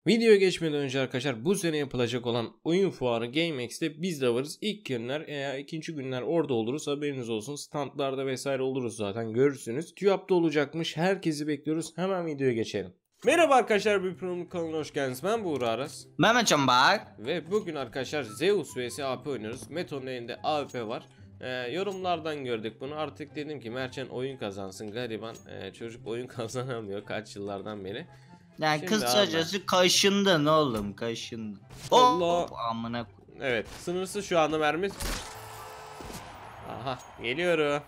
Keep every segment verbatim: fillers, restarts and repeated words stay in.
Videoya geçmeden önce arkadaşlar bu sene yapılacak olan oyun fuarı GameX'te biz de varız. İlk günler veya ikinci günler orada oluruz, haberiniz olsun. Standlarda vesaire oluruz, zaten görürsünüz. TÜYAP'ta olacakmış, herkesi bekliyoruz. Hemen videoya geçelim. Merhaba arkadaşlar, bir program kanalına hoş geldiniz. Ben Buğra Aras. Mehmetcan bak. Ve bugün arkadaşlar Zeus vs A P oynuyoruz. Meto'nun elinde A P var. Ee, yorumlardan gördük bunu, artık dedim ki Mertcan oyun kazansın, gariban ee, çocuk oyun kazanamıyor kaç yıllardan beri. Yani Şimdi kısacası abi, kaşındın oğlum, kaşındın. Allah. Hop, amına. Evet, sınırsız şu anda mermi. Aha, geliyorum.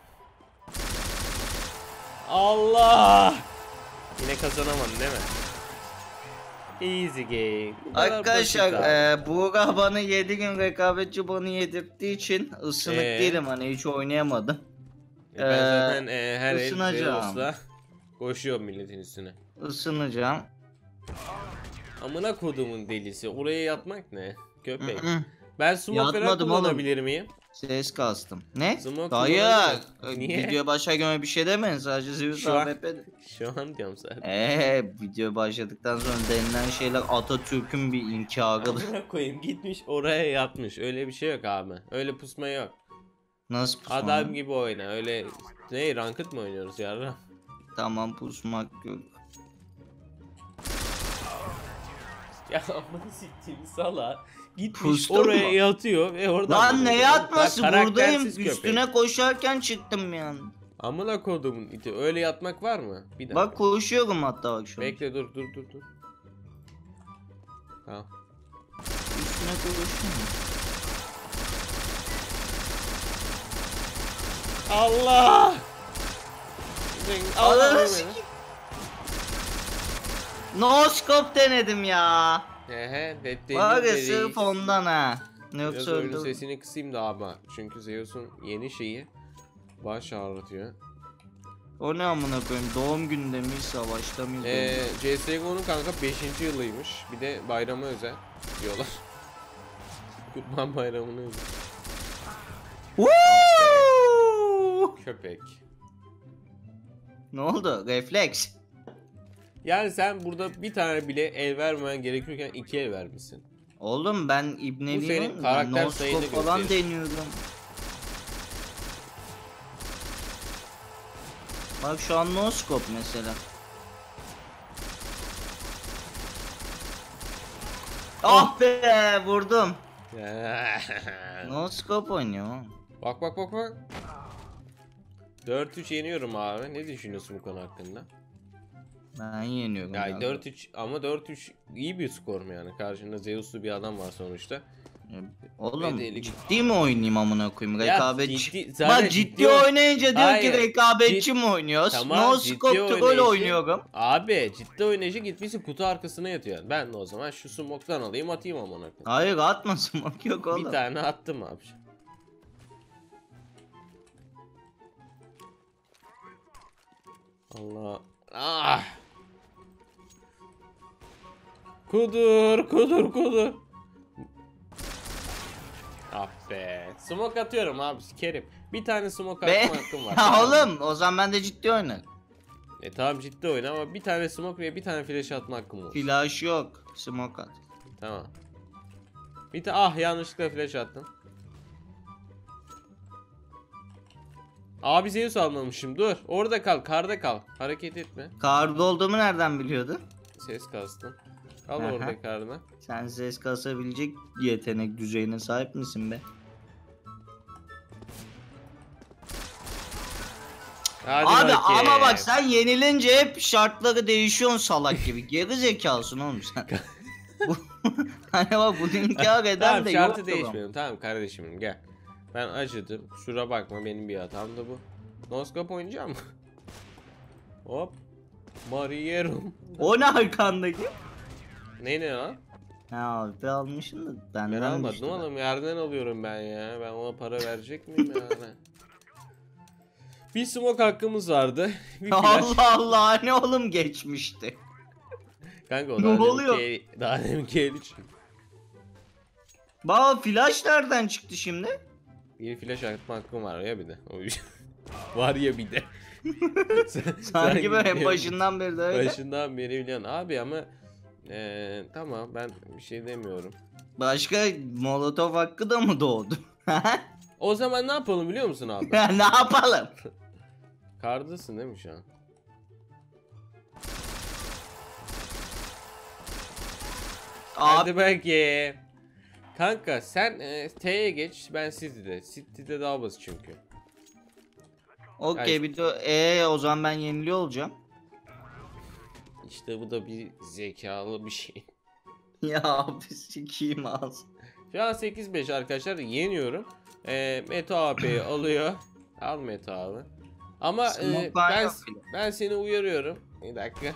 Allah! Yine kazanamadın değil mi? Easy game. Arkadaşlar e, Buğra bana yedi gün rekabetçi bana yedirttiği için ısınık ee? değilim, hani hiç oynayamadım. Ben ee, zaten e, her el Zeus'la koşuyorum milletin üstüne. Isınacağım. Amına kodumun delisi, oraya yatmak ne? Köpek. Ben smoke falan kullanabilir miyim? Ses kastım. Ne? Smoke hayır. Video başlarken bir şey demeyin, sadece Zeus A W P'de. Şu an diyorum zaten. Eee video başladıktan sonra denilen şeyler Atatürk'ün bir inkarıdır. Amına koyayım, gitmiş oraya yatmış. Öyle bir şey yok abi. Öyle pusma yok. Nasıl pusma? Adam gibi oyna. Öyle ne, ranked mı oynuyoruz yarra? Tamam, pusmak yok. Ya amına siktiğim sala. Gitmiş Pustum oraya mu? Yatıyor ve oradan... Lan ne yatması, buradayım köpek. Üstüne koşarken çıktım yani. Amına kodumun iti, öyle yatmak var mı? Bir dakika. Bak koşuyorum hatta, bak şu an. Bekle, dur dur dur dur. Tamam. Üstüne koşuyorum. Allah! Allah! No scope denedim ya. Hehe, var ya sırf ondan ha. Yoksa oyunun sesini kısayım da abi. Çünkü Zeus'un yeni şeyi baş ağrıtıyor. O ne amına koyayım, doğum gününde miyiz, savaşta mıyız? Eee C S G O'nun kanka beşinci yılıymış. Bir de bayramı özel diyorlar. Kurban bayramını özel. Köpek. Ne oldu? Refleks. Yani sen burada bir tane bile el vermemen gerekirken iki el vermişsin. Oğlum ben ibneliğim. Bu senin karakter no sayını scope falan gösterir. deniyorum. Bak şu an no scope mesela. Ah be, vurdum. No scope oynuyor. Bak bak bak bak. dört üç yeniyorum abi. Ne düşünüyorsun bu konu hakkında? Ben yeniyorum. Yani dört üç ama dört üç iyi bir skor mu yani? Karşında Zeus'lu bir adam var sonuçta. Oğlum ciddi mi oynayayım amına koyayım, rekabetçi. Ciddi, bak ciddi, ciddi oynayınca diyor hayır, ki rekabetçi cid... mi oynuyoruz? Tamam, no scope troll oynuyorum. Abi ciddi oynayınca gitmişsin kutu arkasına yatıyor. Ben de o zaman şu smoke'tan alayım atayım amına koyayım. Hayır, atma, smoke yok oğlum. Bir tane attım abi. Allah. Ah. Kudur kudur kudur. Ah be. Smoke atıyorum abi, sikerim. Bir tane smoke atma hakkım var. Ya oğlum o zaman ben de ciddi oynarım. E tamam, ciddi oyna ama bir tane smoke ve bir tane flash atma hakkım var. Flash yok. Smoke at. Tamam. Bir tane, ah yanlışlıkla flash attım. Abi Zeus almamışım, dur. Orada kal, karda kal. Hareket etme. Karda olduğumu nereden biliyordun? Ses kastın. Kal orada karda. Sen ses kasabilecek yetenek düzeyine sahip misin be? Hadi abi bakayım. Ama bak sen yenilince hep şartları değişiyorsun salak gibi. Geri zekalısın oğlum sen. Hani bak bunu inkar eden tamam, de yok. Şartı değişmiyorum. Tamam kardeşim, gel. Ben acıdım. Kusura bakma, benim bir hatam da bu. No scope oynayacağım. Hop. Mariyerum. O ne arkandaki? Ne ne lan? Ha abi almışsın da benden Ben almadım oğlum, yerden alıyorum ben ya. Ben ona para verecek miyim yani? Bir smoke hakkımız vardı. Bir Allah Allah, ne oğlum geçmişti. Kanka o ne oluyor? Ki, daha deminki el için. Baba flash nereden çıktı şimdi? Bir flash atma hakkım var ya bir de. O var ya bir de. sen, Sanki böyle başından beri de öyle. Başından beri biliyorsun abi ama Ee, tamam ben bir şey demiyorum. Başka Molotov hakkı da mı doğdu? O zaman ne yapalım biliyor musun abi? Ne yapalım? Kardasın değil mi şu an? Hadi bakayım. Kanka sen e, T'ye geç, ben City'de. City'de daha basit çünkü. Okey bir de ee, o zaman ben yeniliyor olacağım. İşte bu da bir zekalı bir şey. Ya abi sikiyim ağzı. Şu an sekiz beş arkadaşlar, yeniyorum. E, Meto A P'yi alıyor. Al Meto abi. Ama e, ben, ben seni uyarıyorum. Bir dakika.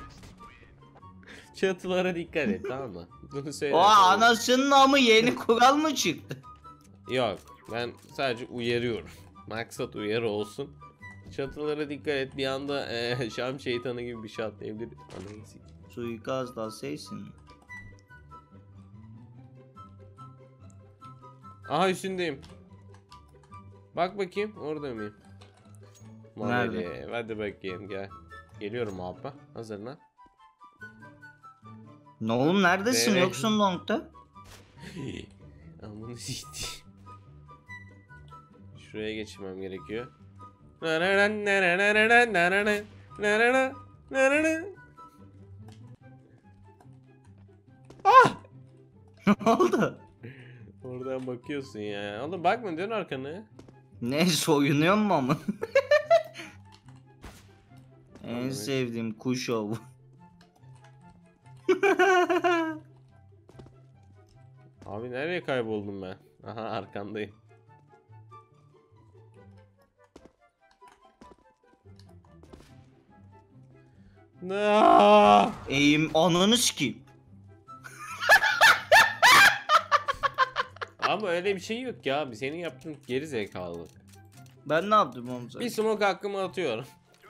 Çatılara dikkat et, tamam mı? Bunu söyle. O anasının amı yeni kural mı çıktı? Yok, ben sadece uyarıyorum. Maksat uyarı olsun. Çatılara dikkat et, bir anda e, Şam şeytanı gibi bir şey atlayabilir. Suikast alsaysın. Aha üstündeyim. Bak bakayım orada mıyım? Nerede? Hadi bakayım gel. Geliyorum abi. Hazırlan. Ne oğlum neredesin? Evet. Yoksun long'da. Amını sikti. Şuraya geçmem gerekiyor. Ah! Ne oldu? Oradan bakıyorsun ya. Oğlum bakma, dön arkanı. Ne soyunuyor mu ama? En sevdiğim kuş ovu. Abi nereye kayboldum ben? Aha arkandayım. Aaaa! Eğim ananı sikeyim. Ama öyle bir şey yok ya abi. Senin yaptığın geri zekalı. Ben ne yaptım oğlum sana? Bir smoke hakkımı atıyorum.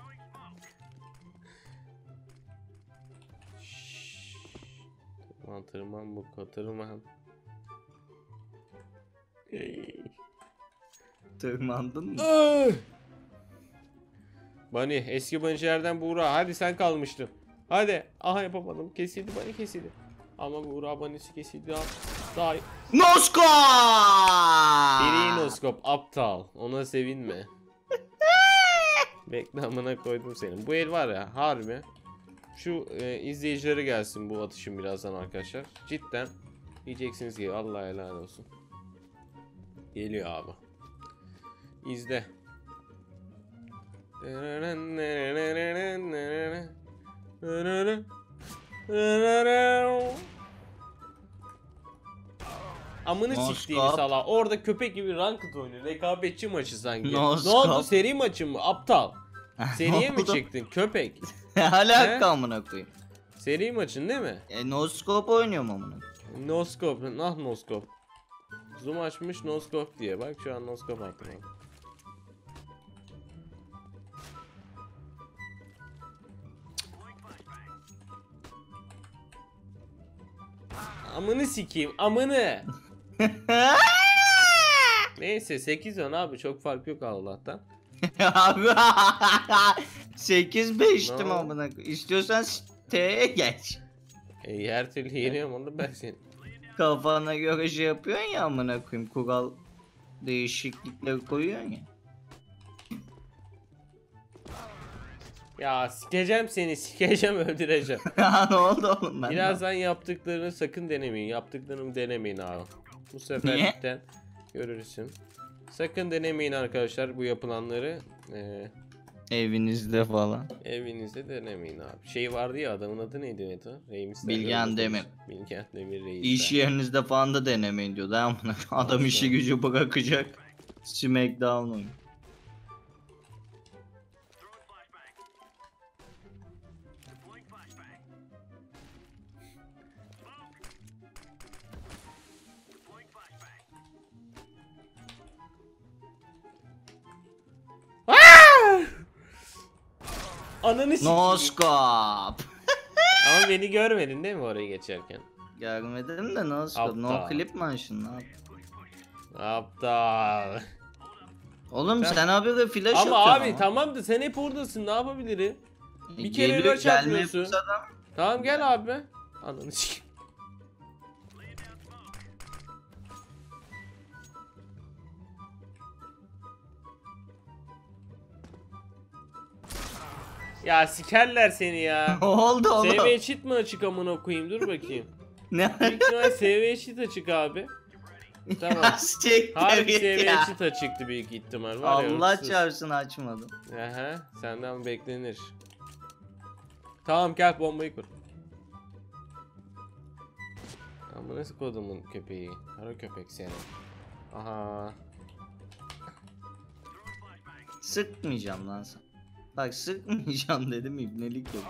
Tırman tırman bu katırman. Tırmandın mı? Bunny, eski Bunny'lerden Buğra. Hadi sen kalmıştın. Hadi. Aha yapamadım. Kesildi Bunny, kesildi. Ama Buğra Bunny'si kesildi. Daha iyi. Noskop! Free noskop aptal. Ona sevinme. Reklamına koydum senin. Bu el var ya harbi. Şu e, izleyicilere gelsin bu atışım birazdan arkadaşlar. Cidden diyeceksiniz ki Allah helal olsun. Geliyor abi. İzle. Amını No siktiğini scope. sala. Orada köpek gibi ranked oynuyor. Rekabetçi maçı sanki. No ne scope. oldu? Seri maçı mı? Aptal. Seriye mi oldu? çektin köpek? Alaka amına koyayım. Seri maçın değil mi? E noskop oynuyorum amına. No scope. Nah no scope. Zoom açmış no scope diye. Bak şu an no scope attım abi. Amını sikeyim. Amını. Neyse sekiz on abi, çok fark yok Allah'tan. Abi sekiz beştim No. amına. İstiyorsan T'ye geç. E, her türlü yeniyorum onu ben seni. Kafana göre şey yapıyorsun ya amına koyayım. Kural değişiklikleri koyuyorsun ya. Ya sikeceğim seni, sikeceğim, öldüreceğim. Ya ne oldu oğlum ben? Birazdan yaptıklarını sakın denemeyin. Yaptıklarımı denemeyin abi. Bu sefer Niye? cidden görürsün. Sakın denemeyin arkadaşlar bu yapılanları. Ee, Evinizde falan. evinizde denemeyin abi. Şey vardı ya, adamın adı neydi Neto? Reis Bilgehan Demir. Bilgehan Demir Reis. İş yerinizde falan da denemeyin diyor. Daha amına. Adam işi gücü bırakacak. Smackdown oyun. Ananı sikeyim. Noskop. Ama beni görmedin değil mi oraya geçerken? Görmedim de noskop. No Aptal. clip mi açtın lan? Aptal. Oğlum Sen- sen, abi de flash Ama atıyorsun abi ama. tamam da sen hep oradasın, ne yapabilirim? E, bir kere geliyor, rush gelme atmıyorsun. yapıyorsa adam. Tamam gel abi. Ananı sikeyim. Ya sikerler seni ya. Ne oldu oğlum? S V cheat mi açık amına koyayım? Dur bakayım. Ne? Büyük ihtimal S V cheat açık abi. Tamam. Siktir Harbi git S V ya. cheat açıktı büyük ihtimal. Var ya, Allah hırsız. çarpsın açmadım. Aha, senden beklenir. Tamam gel bombayı kur. Amına kodumun köpeği. Kara köpek seni. Aha. Sıkmayacağım lan sen. Bak sıkmayacağım dedim, ibnelik yok.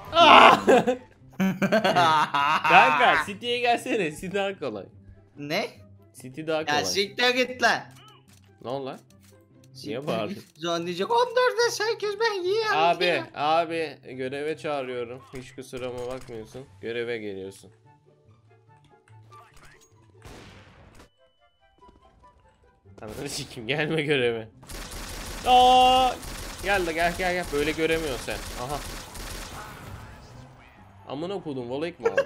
Kanka City'ye gelsene. City daha kolay. Ne? City daha kolay. Ya siktir git lan. Ne oldu lan? Niye Siktir bağırdın? git. Sonra diyecek on dörde sekiz ben yiyeyim. Abi, abi göreve çağırıyorum. Hiç kusuruma bakmıyorsun. Göreve geliyorsun. Ananı sikim, gelme göreve. Aa! Gel de gel gel gel. Böyle göremiyorsun sen. Aha. Amına kodum voleek mi aldın?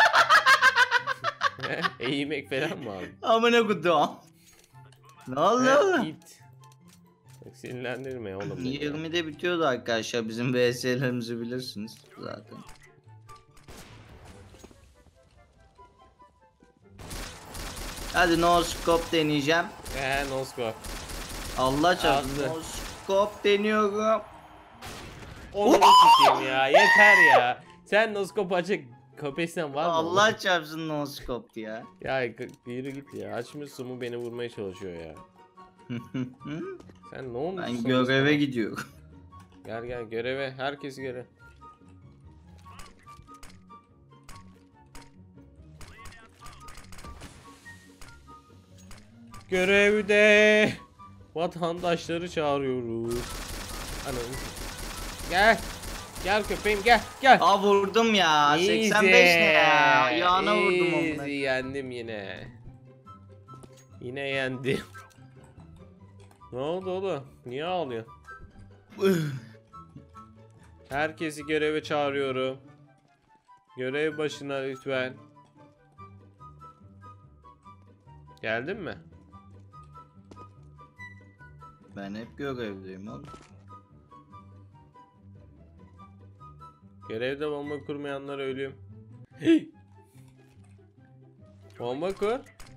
Eğimek falan mı aldın? Amına kodum. Ne oldu He, oğlum? it. Bak sinirlendirme oğlum beni ya. yirmide bitiyordu arkadaşlar, bizim V S'lerimizi bilirsiniz zaten. Hadi no scope deneyeceğim. Eee no scope. Allah çarpsın, Aldı. no scope deniyorum. Onu sikeyim ya, yeter ya. Sen no scope açık kapasiten var mı? Allah çarpsın no scope ya. Ya yürü git ya. Açmışsın mu beni vurmaya çalışıyor ya. Sen ne olmuş? Ben göreve gidiyorum. Gel gel göreve. Herkes göre. Görevde vatandaşları çağırıyoruz. Anam. Gel. Gel köpeğim gel. Gel. Aa vurdum ya. Easy. seksen beş ne ya? Ayağına vurdum onu. Easy, yendim yine. Yine yendim. Ne oldu oğlum? Niye ağlıyor? Herkesi göreve çağırıyorum. Görev başına lütfen. Geldin mi? Ben hep görevdeyim oğlum. Görevde bomba kurmayanlar ölüm. Bomba kur.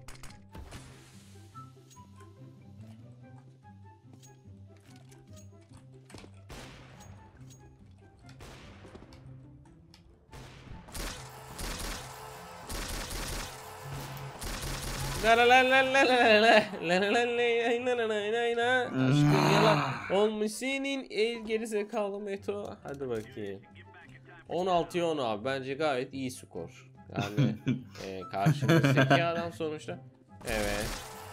La la la la la la la la la la la la la la. Aşkın yalan olmuş senin el gerizekalı Meto. Hadi bakayım. on altıya on abi, bence gayet iyi skor. Yani e, karşımızdaki adam sonuçta. Evet.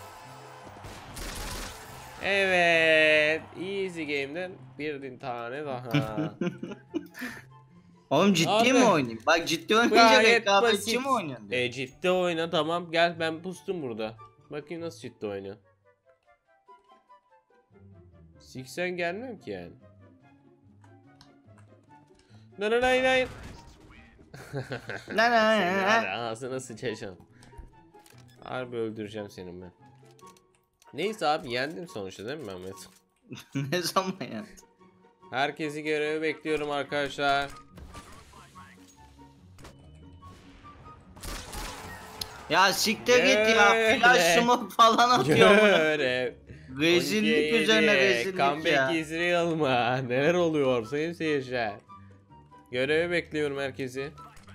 Evet. Easy game'den bir tane daha. Oğlum ciddi Abi. mi oynayayım? Bak ciddi oynayınca Gayet rekabetçi basit. mi oynuyorsun? E ciddi oyna, tamam gel ben pustum burada. Bakayım nasıl ciddi oynuyor. seksen gelmiyor ki yani. Lan lan lan lan. Lan lan Seni lan var lan. ya, ağzına sıçacağım. Harbi öldüreceğim senin ben. Neyse abi, yendim sonuçta değil mi Mehmet? Ne zaman ya? Herkesi göreve bekliyorum arkadaşlar. Ya siktir git ya. Görev. Flash smoke falan atıyor bana. Görev. Rezillik üzerine rezillik Comeback ya. is real mı? Neler oluyor sayın seyirciler? Göreve bekliyorum herkesi.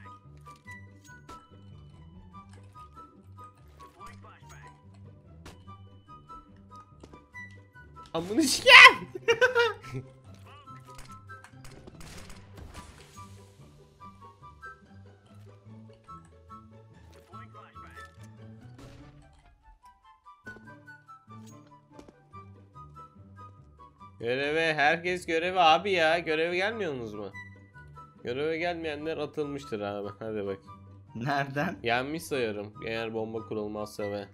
Amını sikeyim. Göreve, herkes göreve abi ya. Göreve gelmiyorsunuz mu? Göreve gelmeyenler atılmıştır abi. Hadi bak. Nereden? Yenmiş sayarım eğer bomba kurulmazsa ve.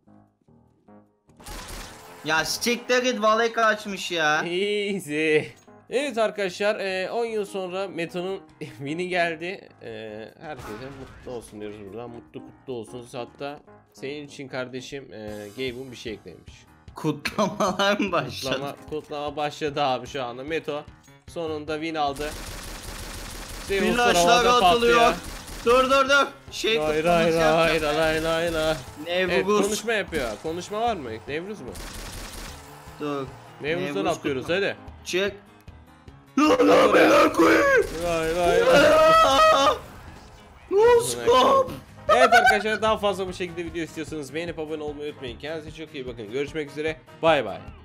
Ya siktir git, valet kaçmış ya. Easy. Evet arkadaşlar, on yıl sonra Meto'nun win'i geldi. E, herkese mutlu olsun diyoruz buradan. Mutlu kutlu olsun. Hatta senin için kardeşim e, Gabe'un bir şey eklemiş. Kutlamalar mı başladı? Kutlama, kutlama başladı abi şu anda. Meto sonunda win aldı. Flaşlar atılıyor. Dur dur dur. Şey hayır hayır hayır hayır hayır hayır. Nevruz. Evet, konuşma yapıyor. Konuşma var mı? Nevruz mu? Dur. Nevruz'dan atlıyoruz hadi. Çık. Hayır hayır hayır. Noskop. Evet arkadaşlar, daha fazla bu şekilde video istiyorsanız beğenip abone olmayı unutmayın. Kendinize çok iyi bakın. Görüşmek üzere. Bay bay.